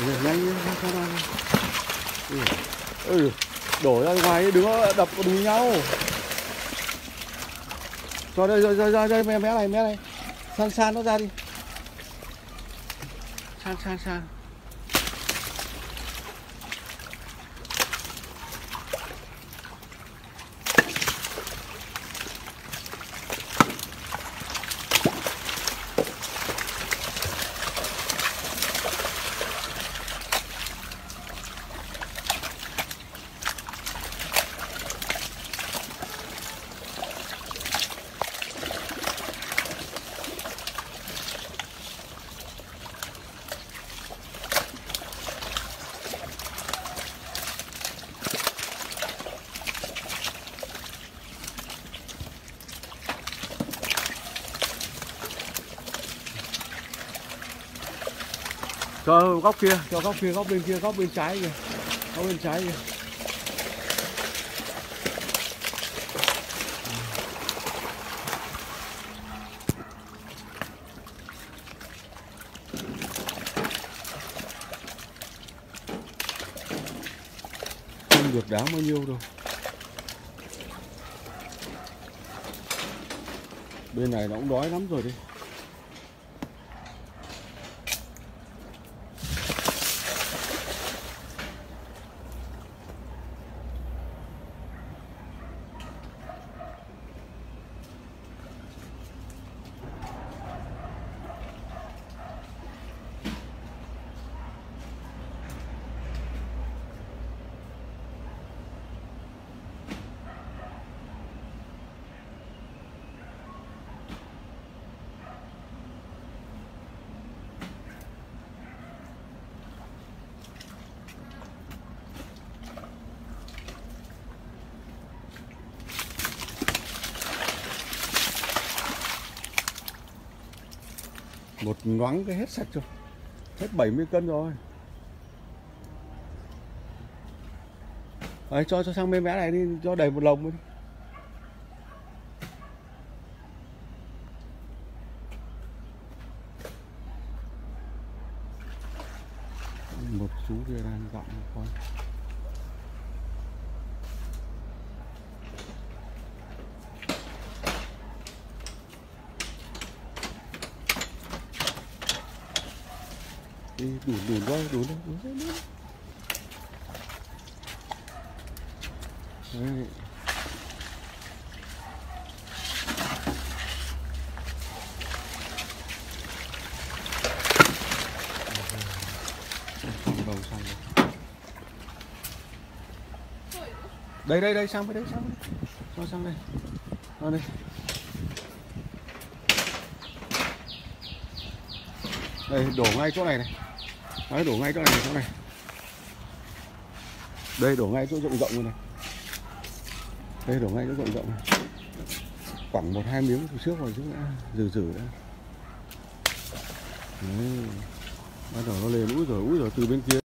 nhanh sao nào. Đổ ra ngoài đừng có đập vào đùi nhau. Cho đây rồi mé này san nó ra đi. San cho góc kia, góc bên kia, góc bên trái kìa. Không được đáng bao nhiêu đâu. Bên này nó cũng đói lắm rồi đi. Một nhoáng cái hết sạch rồi. Hết 70 cân rồi. Đấy, cho sang bên mé này đi, cho đầy một lồng đi. Một chú kia đang gặm một con. Đi đùn ra. Đấy. Đầu sang đây sang bên đây, cho sang đây. Vào đây. Đây đổ ngay chỗ này này. Đấy, đổ ngay chỗ này. Đây đổ ngay chỗ rộng rồi này. Đây đổ ngay chỗ rộng này. Khoảng 1-2 miếng từ trước rồi chứ đã rử đã. Đấy. Bắt đầu nó lên úi rồi từ bên kia.